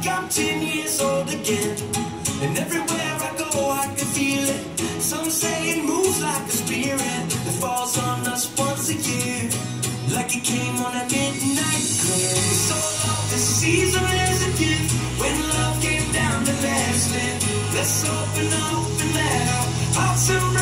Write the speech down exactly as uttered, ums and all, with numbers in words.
I'm ten years old again. And everywhere I go I can feel it. Some say it moves like a spirit that falls on us once a year, like it came on a midnight clear. So love this season as a gift, when love came down to last it. Let's open up and let our hearts and